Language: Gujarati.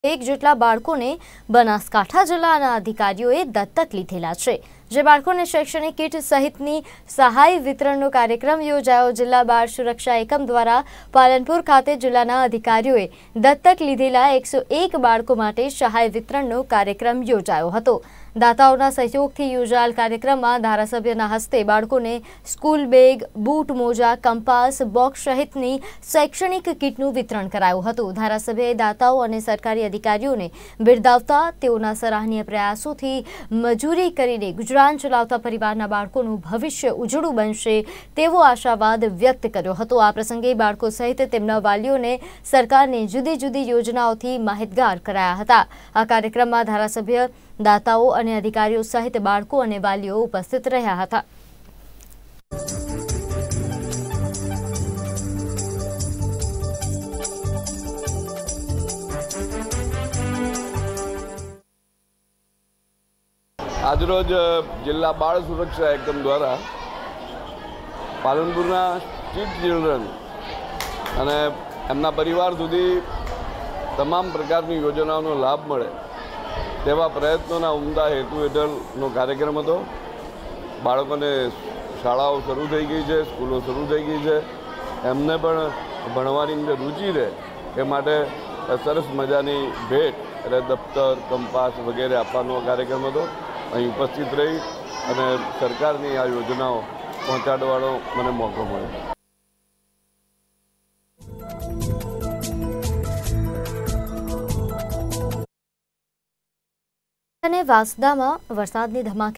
એક જેટલા બાળકોને બનાસકાંઠા જિલ્લાના અધિકારીઓએ દત્તક લીધેલા છે, જે બાળકોને શૈક્ષણિક કીટ સહિતની સહાય વિતરણનો કાર્યક્રમ યોજાયો। જિલ્લા બાળ સુરક્ષા એકમ દ્વારા પાલનપુર ખાતે જિલ્લાના અધિકારીઓએ દત્તક લીધેલા 101 બાળકો માટે સહાય વિતરણનો કાર્યક્રમ યોજાયો હતો। દાતાઓના સહયોગથી યોજાયેલ કાર્યક્રમમાં ધારાસભ્યના હસ્તે બાળકોને સ્કૂલ બેગ, બૂટ, મોજા, કંપાસ, બોક્સ સહિતની શૈક્ષણિક કીટનું વિતરણ કરાયું હતું। ધારાસભ્યએ દાતાઓ અને સરકારી અધિકારીઓને બિરદાવતા તેઓના સરાહનીય પ્રયાસોથી મજૂરી કરીને ગુજરાન ચલાવતા પરિવારના બાળકોનું ભવિષ્ય ઉજળું બનશે તેવો આશાવાદ વ્યક્ત કર્યો હતો। આ પ્રસંગે બાળકો સહિત તેમના વાલીઓને સરકારની જુદી જુદી યોજનાઓથી માહિતગાર કરાયા હતા। આ કાર્યક્રમમાં ધારાસભ્ય, દાતાઓ અને અધિકારીઓ સહિત બાળકો અને વાલીઓ ઉપસ્થિત રહ્યા હતા। આજરોજ જિલ્લા બાળ સુરક્ષા એકમ દ્વારા પાલનપુરના સ્ટ્રીટ ચિલ્ડ્રન અને એમના પરિવાર સુધી તમામ પ્રકારની યોજનાઓનો લાભ મળે તેવા પ્રયત્નોના ઉમદા હેતુ હેઠળનો કાર્યક્રમ હતો। બાળકોને શાળાઓ શરૂ થઈ ગઈ છે, સ્કૂલો શરૂ થઈ ગઈ છે, એમને પણ ભણવાની અંદર રુચિ રહે એ માટે સરસ મજાની ભેટ એટલે દફતર, કંપાસ વગેરે આપવાનો કાર્યક્રમ હતો। અહીં ઉપસ્થિત રહી અને સરકારની આ યોજનાઓ પહોંચાડવાનો મને મોકો મળ્યો। અને વાંસદામાં વરસાદની ધમાકે